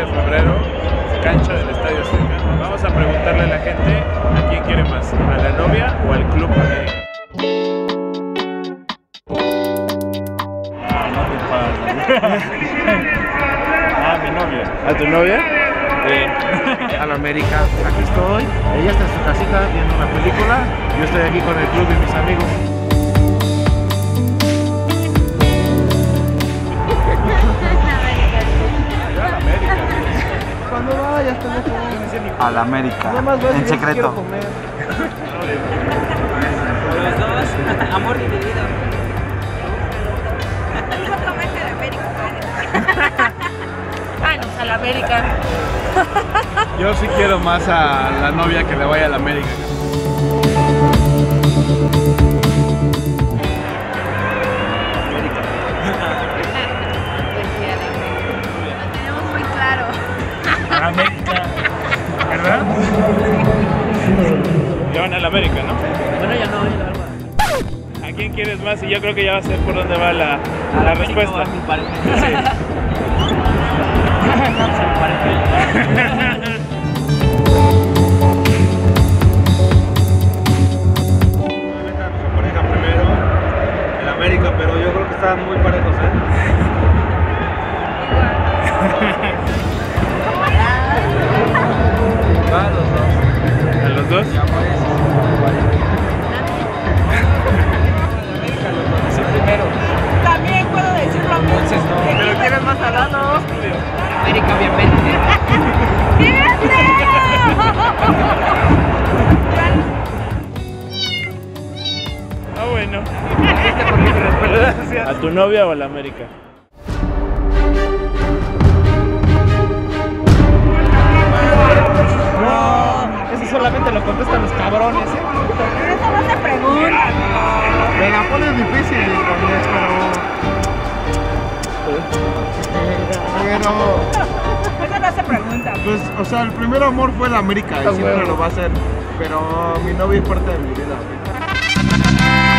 febrero, cancha del Estadio Azteca. Vamos a preguntarle a la gente a quién quiere más, a la novia o al Club América. No te pases. Mi novia. ¿A tu novia? A la América. Aquí estoy. Ella está en su casita viendo una película. Yo estoy aquí con el club y mis amigos. A la América. Cuando vayas, A la América. En secreto. Los dos, amor dividido. Exactamente de América. Bueno, a la América. Yo sí quiero más a la novia que le vaya a la América. Pues sí, a la América. Lo tenemos muy claro. A la América. ¿Verdad? Ya van a la América, ¿no? Bueno, ya no, la verdad. ¿A quién quieres más? Y yo creo que ya va a ser por dónde va la respuesta. Mi pareja. Sí. Pareja primero, el América, pero yo creo que están muy parejos, Va a los dos. ¿A los dos? Sí, primero. También puedo decir lo mismo. Entonces no. ¿Pero quieres más a lado? América, obviamente. Ah, bueno. Gracias. ¿A tu novia o a la América? No, eso solamente lo contestan los cabrones, Pero eso no se pregunta. Me la pones difícil, Inés, pero Eso no se pregunta. Pues, o sea, el primer amor fue la América y siempre lo va a ser. Pero mi novia es parte de mi vida.